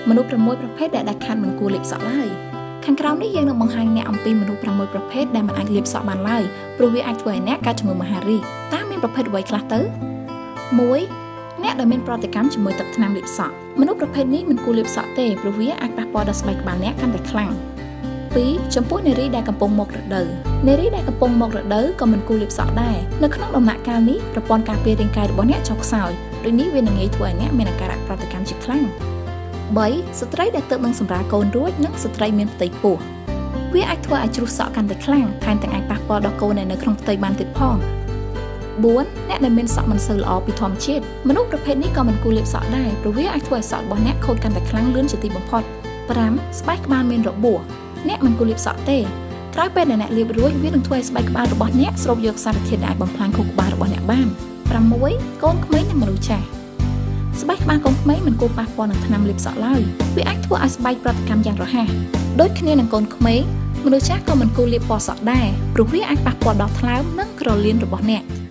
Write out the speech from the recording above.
មនុស្ស6ប្រភេទដែលដាច់ខាតមិនគួរលាបសក់ឡើយខាងក្រោមនេះយើងនឹងបង្ហាញអ្នកអំពីមនុស្ស6ប្រភេទដែលមិនអាចលាបសក់បានឡើយព្រោះវាអាចធ្វើឲ្យអ្នកកើតជំងឺមហារីកតើមានប្រភេទអ្វីខ្លះទៅ1អ្នកដែលមានប្រតិកម្មជាមួយទឹកថ្នាំលាបសក់មនុស្សប្រភេទនេះមិនគួរលាបសក់ទេព្រោះវាអាចប៉ះពាល់ដល់ស្បែកក្បាលអ្នកកាន់តែខ្លាំង2ចំពោះនារីដែលកំពុងមករដូវនារីដែលកំពុងមករដូវក៏មិនគួរលាបសក់ដែរនៅក្នុងដំណាក់កាលនេះប្រព័ន្ធការពាររាងកាយរបស់អ្នកចុះខ្សោយដូចនេះវានឹងងាយធ្វើឲ្យអ្នកមានអាការៈប្រតិកម្មជាខ្លាំង3ស្ត្រីដែលទើបនឹងសម្រាលកូនរួចនិងស្ត្រីមានផ្ទៃពោះវាអាចធ្វើឲ្យជ្រុះសក់កាន់តែខ្លាំងថែមទាំងអាចប៉ះពាល់ដល់កូនដែលនៅក្នុងផ្ទៃបានទៀតផង4អ្នកដែលមានសក់មិនសូវល្អពីធម្មជាតិមនុស្សប្រភេទនេះក៏មិនគួរលាបសក់ដែរព្រោះវាអាចធ្វើឲ្យសក់របស់អ្នកខូចកាន់តែខ្លាំងលឿនជាទីបំផុត5ស្បែកក្បាលមានរបួសអ្នកមិនគួរលាបសក់ទេក្រោយពេលដែលអ្នកលាបរួចវានឹងធ្វើឲ្យស្បែកក្បាលរបស់អ្នកស្រូបយកសារធាតុដែលអាចបំផ្លាញខួរក្បាលរបស់អ្នកបាន6កូនក្មេងនិងមនុស្សចាស់ស្បែកក្បាលកូនក្មេងមិនគួរប៉ះពាល់នឹងថ្នាំលាបសក់ឡើយវាអាចធ្វើឲ្យស្បែកប្រតិកម្មយ៉ាងរហ័សដូចគ្នានឹងកូនក្មេងមនុស្សចាស់ក៏មិនគួរលាបពណ៌សក់ដែរព្រោះវាអាចប៉ះពាល់ដល់ថ្លើមនិងក្រលៀនរបស់អ្នក